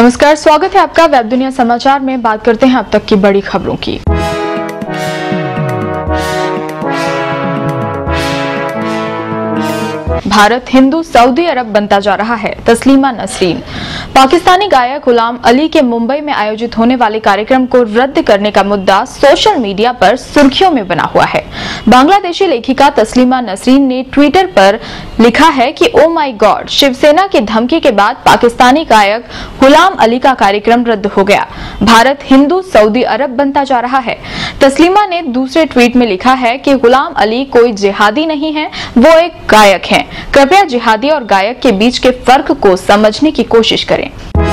नमस्कार, स्वागत है आपका वेब दुनिया समाचार में। बात करते हैं अब तक की बड़ी खबरों की। भारत हिंदू सऊदी अरब बनता जा रहा है, तस्लीमा नसरीन। पाकिस्तानी गायक गुलाम अली के मुंबई में आयोजित होने वाले कार्यक्रम को रद्द करने का मुद्दा सोशल मीडिया पर सुर्खियों में बना हुआ है। बांग्लादेशी लेखिका तस्लीमा नसरीन ने ट्विटर पर लिखा है कि ओ माय गॉड, शिवसेना की धमकी के बाद पाकिस्तानी गायक गुलाम अली का कार्यक्रम रद्द हो गया। भारत हिंदू सऊदी अरब बनता जा रहा है। तस्लीमा ने दूसरे ट्वीट में लिखा है कि गुलाम अली कोई जिहादी नहीं है, वो एक गायक है। कृपया जिहादी और गायक के बीच के फर्क को समझने की कोशिश करें।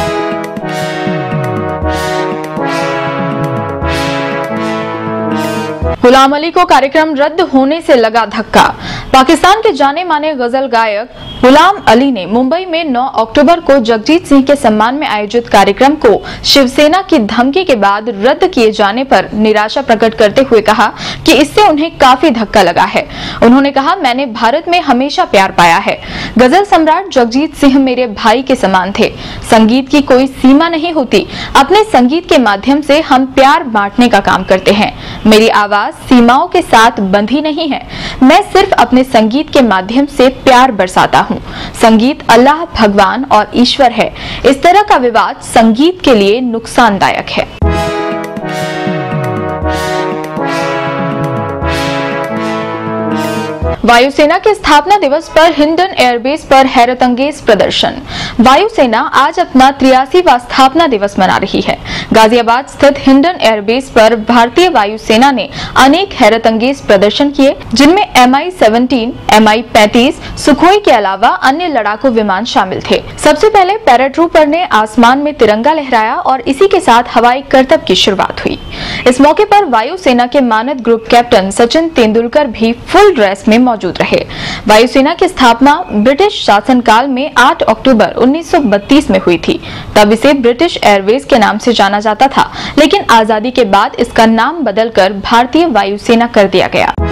गुलाम अली को कार्यक्रम रद्द होने से लगा धक्का। पाकिस्तान के जाने माने गजल गायक गुलाम अली ने मुंबई में 9 अक्टूबर को जगजीत सिंह के सम्मान में आयोजित कार्यक्रम को शिवसेना की धमकी के बाद रद्द किए जाने पर निराशा प्रकट करते हुए कहा कि इससे उन्हें काफी धक्का लगा है। उन्होंने कहा, मैंने भारत में हमेशा प्यार पाया है। गजल सम्राट जगजीत सिंह मेरे भाई के समान थे। संगीत की कोई सीमा नहीं होती। अपने संगीत के माध्यम से हम प्यार बांटने का काम करते हैं। मेरी आवाज सीमाओं के साथ बंधी नहीं है। मैं सिर्फ अपने संगीत के माध्यम से प्यार बरसाता हूँ। संगीत अल्लाह, भगवान और ईश्वर है। इस तरह का विवाद संगीत के लिए नुकसानदायक है। वायुसेना के स्थापना दिवस पर हिंडन एयरबेस पर हैरतअंगेज प्रदर्शन। वायुसेना आज अपना 83वां स्थापना दिवस मना रही है। गाजियाबाद स्थित हिंडन एयरबेस पर भारतीय वायुसेना ने अनेक हैरतअंगेज प्रदर्शन किए, जिनमें MI-17, MI-35, सुखोई के अलावा अन्य लड़ाकू विमान शामिल थे। सबसे पहले पैराट्रूपर ने आसमान में तिरंगा लहराया और इसी के साथ हवाई करतब की शुरुआत हुई। इस मौके पर वायुसेना के मानद ग्रुप कैप्टन सचिन तेंदुलकर भी फुल ड्रेस में मौजूद रहे। वायुसेना की स्थापना ब्रिटिश शासनकाल में 8 अक्टूबर 1932 में हुई थी। तब इसे ब्रिटिश एयरवेज के नाम से जाना जाता था, लेकिन आजादी के बाद इसका नाम बदलकर भारतीय वायुसेना कर दिया गया।